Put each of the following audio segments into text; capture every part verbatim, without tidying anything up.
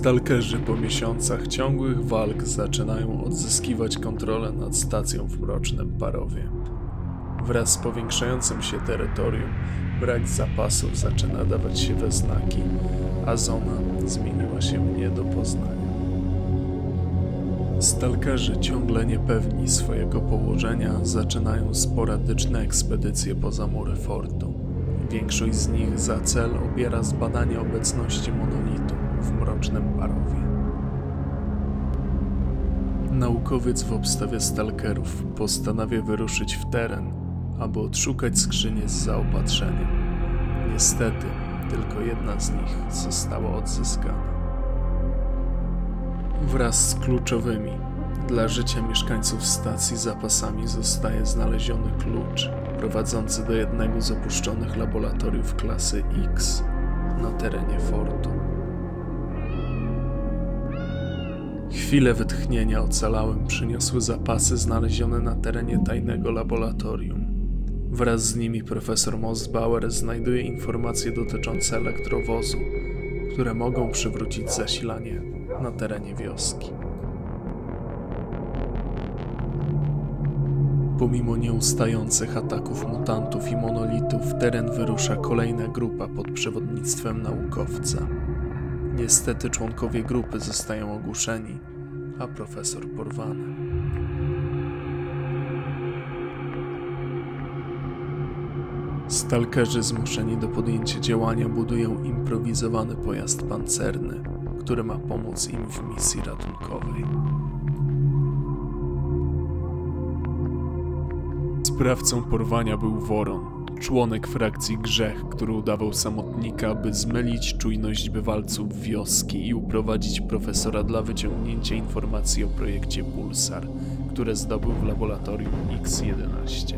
Stalkerzy po miesiącach ciągłych walk zaczynają odzyskiwać kontrolę nad stacją w Mrocznym Parowie. Wraz z powiększającym się terytorium, brak zapasów zaczyna dawać się we znaki, a zona zmieniła się nie do poznania. Stalkerzy ciągle niepewni swojego położenia zaczynają sporadyczne ekspedycje poza mury fortu. Większość z nich za cel obiera zbadanie obecności monolitu w Mrocznym Parowie. Naukowiec w obstawie stalkerów postanawia wyruszyć w teren, aby odszukać skrzynię z zaopatrzeniem. Niestety, tylko jedna z nich została odzyskana. Wraz z kluczowymi dla życia mieszkańców stacji zapasami zostaje znaleziony klucz prowadzący do jednego z opuszczonych laboratoriów klasy X na terenie fortu. Chwile wytchnienia ocalałym przyniosły zapasy znalezione na terenie tajnego laboratorium. Wraz z nimi profesor Mossbauer znajduje informacje dotyczące elektrowozu, które mogą przywrócić zasilanie na terenie wioski. Pomimo nieustających ataków mutantów i monolitów, w teren wyrusza kolejna grupa pod przewodnictwem naukowca. Niestety członkowie grupy zostają ogłuszeni, a profesor porwany. Stalkerzy zmuszeni do podjęcia działania budują improwizowany pojazd pancerny, który ma pomóc im w misji ratunkowej. Sprawcą porwania był Woron, członek frakcji Grzech, który udawał samotnika, by zmylić czujność bywalców wioski i uprowadzić profesora dla wyciągnięcia informacji o projekcie Pulsar, które zdobył w laboratorium X jedenaście.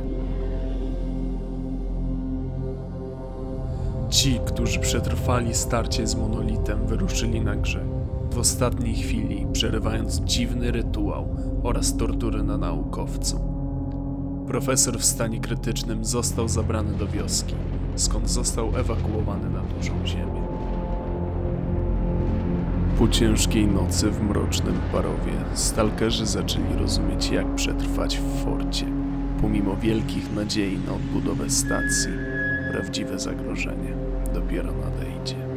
Ci, którzy przetrwali starcie z monolitem, wyruszyli na Grzech. W ostatniej chwili, przerywając dziwny rytuał oraz tortury na naukowcu. Profesor w stanie krytycznym został zabrany do wioski, skąd został ewakuowany na dużą ziemię. Po ciężkiej nocy w Mrocznym Parowie stalkerzy zaczęli rozumieć, jak przetrwać w forcie. Pomimo wielkich nadziei na odbudowę stacji, prawdziwe zagrożenie dopiero nadejdzie.